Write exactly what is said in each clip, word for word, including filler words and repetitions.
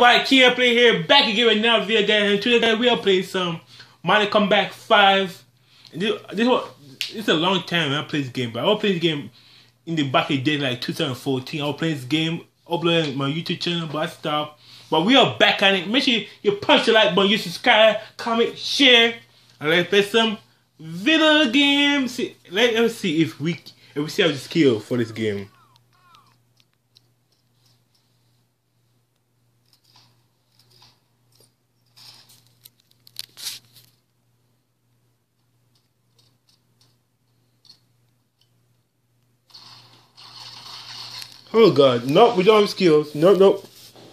everybody, Kia Play here, back again with another video, guys. And today, guys, we are playing some Mortal Kombat five. This, this was it's a long time I played this game, but I was playing this game in the back of the day, like two thousand fourteen. I was playing this game, uploading my YouTube channel, but I stopped. But we are back on it. Make sure you punch the like button, you subscribe, comment, share, and let's play some video games. See, let us see if we if we see how the skill for this game. Oh god, nope, we don't have skills. Nope, nope.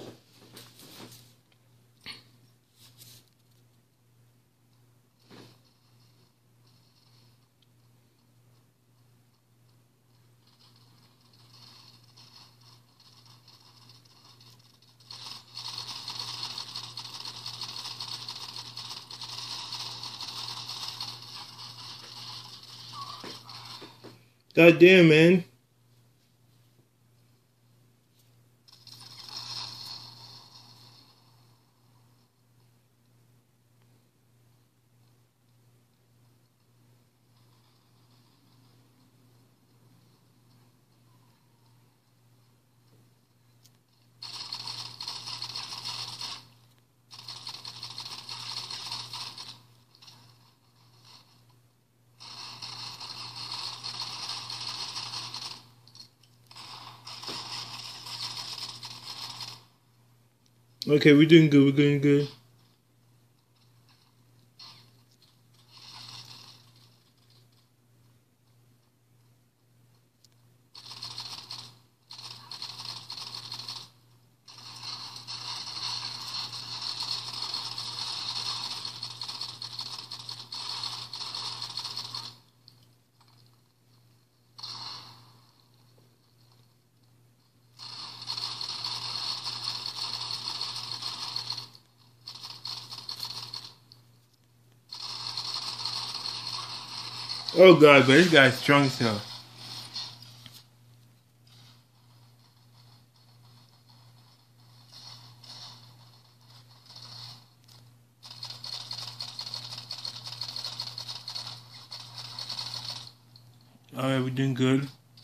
God damn, man. Okay, we're doing good, we're doing good. Oh god, but this guy's strong as hell. Alright, we're doing good.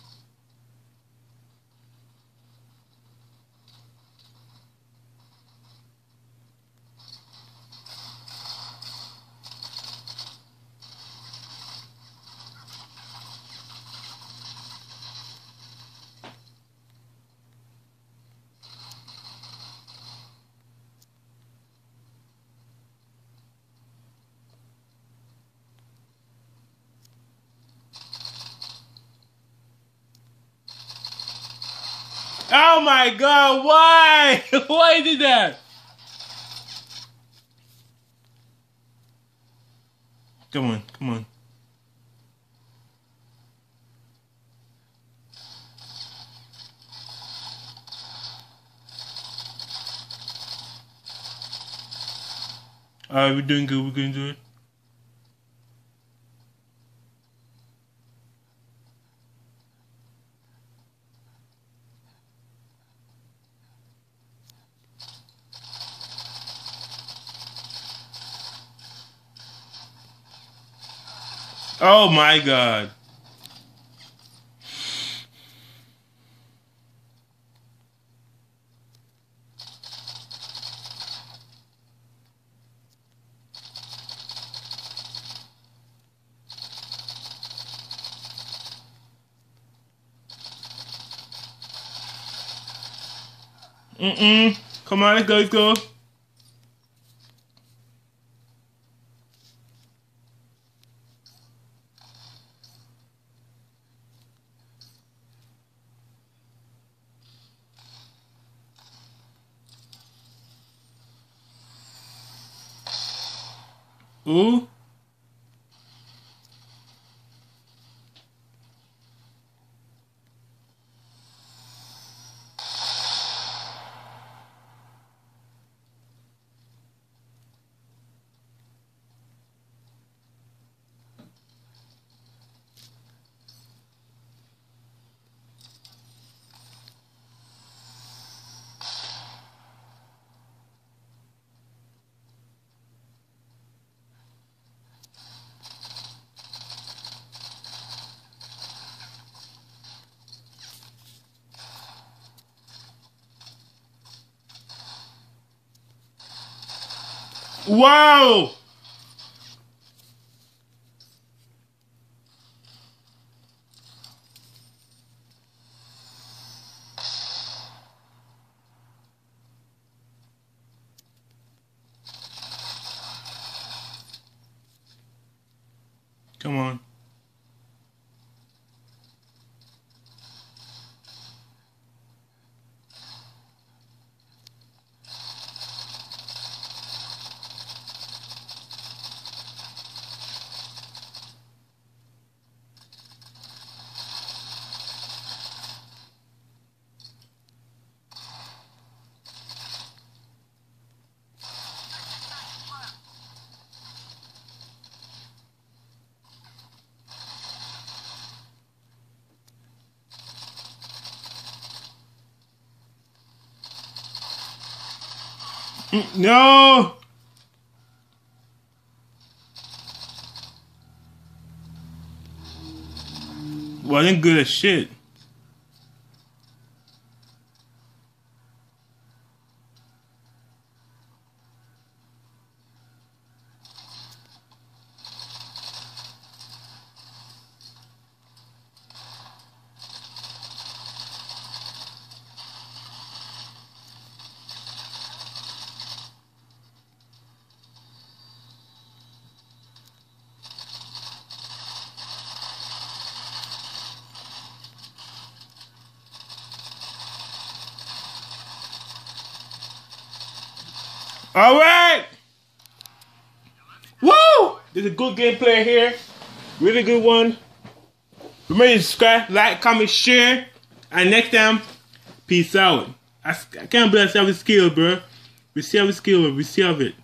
Oh my god, why? Why did that? Come on, come on. Alright, we're doing good, we're going to do it. Oh my god. Mm-mm. Come on, let's go, let's go. Ooh. Wow! Come on. No! Wasn't good as shit. All right. Woo! There's a good gameplay here. Really good one. Remember to subscribe, like, comment, share. And next time, peace out. I, I can't believe I still have a skill, bro. We still have a skill. We still have it.